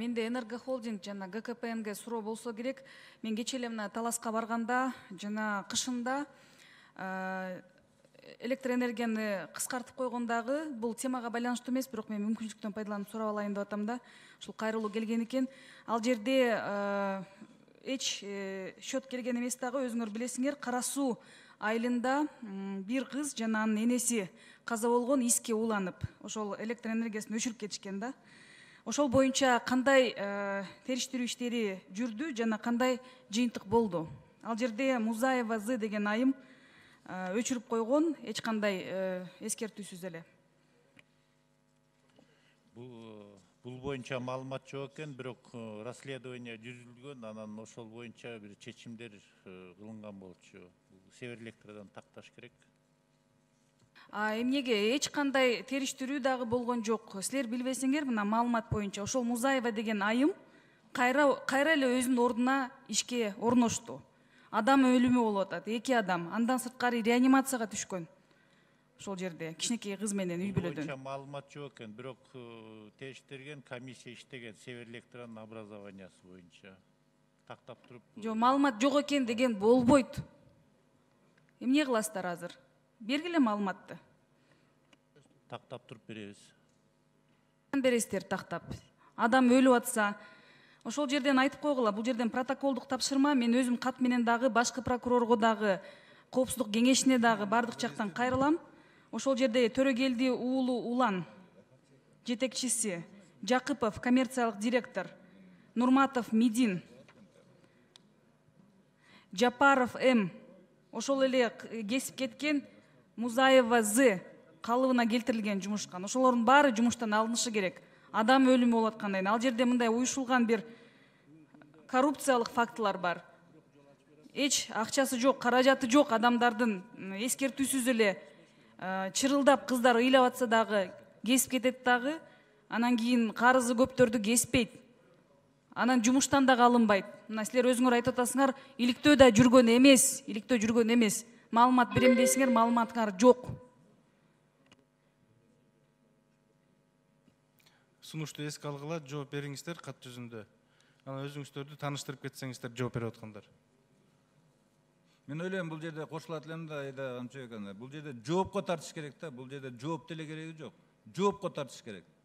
менде Энергохолдинг жана ГКПНГ суроо болсо керек. Мен кечээ эле мына Таласка барганда жана кышында электр энергияны кыскартып койгондагы бул темага байланыштуу эмес, бирок мен мүмкүнчүлүктөн пайдаланып сурап алайын деп атам да. Ушул кайрылуу келген экен. Ал жерде эч счет келген эмес дагы, өзүңөр билесиңер, Кара Суу айылында бир кыз жана анын энеси каза болгон, иске уланып, ошол электр энергиясын өчүрүп кетишкен да. Ошол боюнча кандай териштирүү иштери жүрдү жана кандай жыйынтык болду? Ал жерде Музаева З деген айым өчүрүп койгон, эч кандай эскертүүсүз эле. Бул боюнча маалымат жок экен, бирок расследование жүргүзүлгөн, анан ошол боюнча бир чечимдер кылынган болчу. Север Электродан такташ керек. Эмнеге эч кандай териштирүү дагы болгон жок. Силер билбесеңер, мына маалымат боюнча ошол Музаева деген айым кайра эле өзүнүн ордуна ишке орношту. Адам өлүмү болуп атат, 2 адам. Андан сырткары реанимацияга түшкөн. Ошол жерде кичинекей кыз менен үй бүлөдөн. Боюнча маалымат жок экен, бирок териштирген комиссия иштеген Север Электронун образованиясы боюнча тактап туруп. Жок, маалымат жок экен деген болбойт. Эмне кыласыздар азыр? Бергиле маалыматты. Тактап туруп беребиз. Бересиздер тактап. Адам өлүп атса, ошол жерден айтып койгула, бул жерден протоколдук тапшырма, мен өзүм кат менен дагы башкы прокурорго дагы, коопсуздук кеңешине дагы бардык жактан кайрылам. Ошол жерде Төрөгелди уулу Улан жетекчиси, Жакыпов коммерциялык директор, Нурматов Мидин, Жапаров М, ошол эле кесип кеткен Музаева З калыбына келтирилген жумушкан. Ошолордун баары жумуштан алынышы керек. Адам өлүмү болуп аткандай. Ал жерде мындай уюшулган бир коррупциялык фактылар бар. Эч акчасы жок, каражаты жок адамдардын эскертүүсүз эле чырылдап кыздар ыйлап атса дагы кесип кетет дагы, анан кийин карызы көптөрдү кеспейт. Анан жумуштан дагы алынбайт. Мына силер өзүңөр айтып атасыңар, иликтөө да жүргөн эмес. Маалымат берем дейсиңер, маалыматыңар жок. Сунушту эске алгыла, жооп бериңиздер кат жүзүндө. Анан өзүңүздөрдү тааныштырып кетсеңиздер жооп берип аткандар. Мен ойлойм, бул жерде кошулат элем да, бул жерде жоопко тартыш керек да, бул жерде жооп деле кереги жок. Жоопко тартыш керек.